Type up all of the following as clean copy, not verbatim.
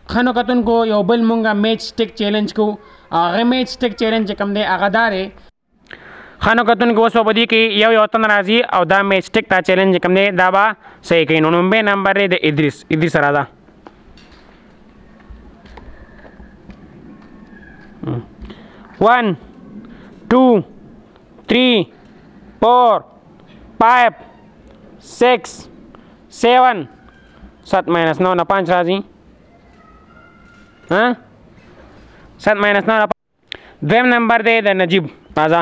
خانو کتونکو یو بل مونږه میچ سټیک چیلنج کو هغه میچ سټیک چیلنج کم دی هغه دا دی خانو کتونکو اوس په دې کې یو تن راځي او دا میچ سټیک تا چیلنج کم دی دا به صحیح کوي نو لومبی نمبر دی د ادریس راځه 1 2 3 4 5 6 7 7 minus 9 na 5 راځي 7 minus 9 na 5 دویم نمبر دی د نجیب راځه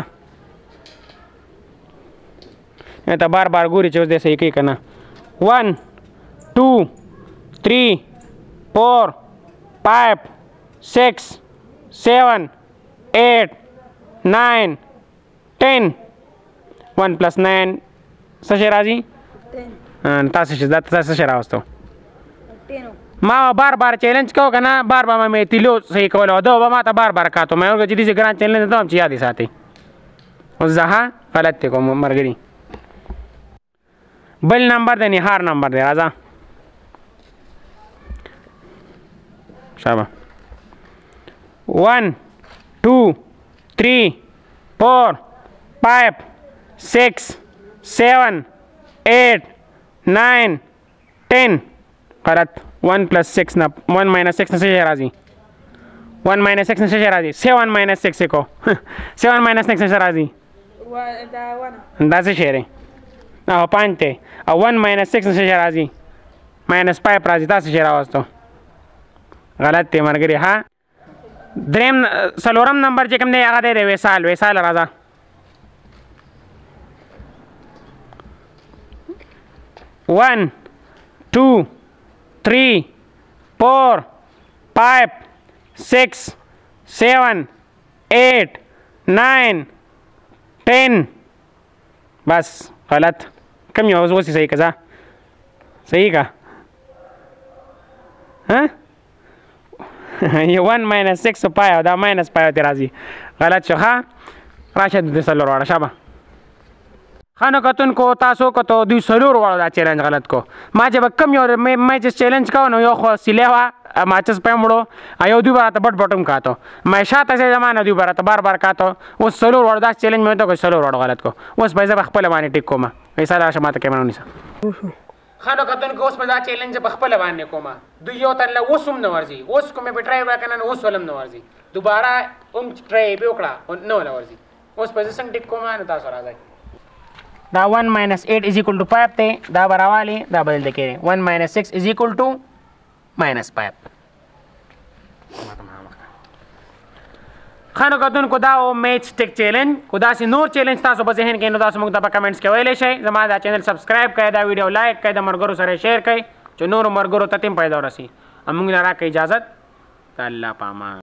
ته بار بار ګوري چې اوس دی صحیح کوي که نه 1 2 3 4 5 6 7 8 9 10 1 plus 9 څه شی راځي تاسو څه شی راوستو ما بار بار چیلنج کو که نه بار بار مې تیلو صحیح کولو ده به ما ته بار بار کاتو مې ورکړه چې داسې ګران چیلنج ته هم چې یاد یې ساتئ اوس زه غلط دی کوم ملګري بل نمبر د نهار نمبر دی راځه شابه 1 2 3 4 5 6 7 8 9 10 غلط 1 plus 6 نه 1 minus 6 نه څه شی راځي 1 minus 6 نه څه شی راځي 7 minus 6 کو 7 minus 6 نه څه راځي دا څه شی دی او 5 دی او 1 minus 6 نه څه شی راځي minus 5 راځي تاسو شی راوستو غلط دی ملګري ها دریم څلورم نمبر چې کوم دی هغه دی د وصال راځه 1 2 3 4 5 6 7 8 9 10 بس غلط کم یو اوس صحیح که صحیح که یو 1 minus 6 پای او دا minus پای ته راځي غلط شو ښه راشه د څلور واړه شابه خانو کتونکو تاسو کتو دوی څلور واړو دا چیلنج غلط کو ما چې به کم یو میچز چیلنج کوو نو یو خو سیلی وه ماچس پی مړو یو دوی به راته بټ بټم کاتو ما شاته سې زما نه دوی به راته بار بار کاتو اوس څلور واړو دا چیلنج مې ورته څلور واړو غلط کو اوس به زه به خپله باندې ټیک کوم ویسا راشه ما ته کیمره ونیسه خانو کتونکو اوس به دا چیلنج په خپله باندې کوم دوی یو تن له اوس هم نه ورځي اوس کومې په ټرای وکړه نو اوس ولم نه ورځي دوباره هم ټرای یې پې وکړه نه ونه ورځي اوس به زه څنګه ټیک کوم نو تاسو راځئ دا 1 minus 8 is equal to 5 دی دا به راوالي دا بدل دی کېږي 1 minus 6 is equal to minus 5 خانو کتونکو دا و میچ سټیک چیلنج کو داسې نور چیلنج تاسو په ذهن کې نو تاسو موږ ته په کمنټس کې ویلی شئ زما دا چینل سبسکرایب کړئ دا ویډیو لایک کړئ د ملګرو سره شیر کړئ چې نورو ملګرو ته هم پیدا ورسي موږ نه راکړئ اجازت د الله په امان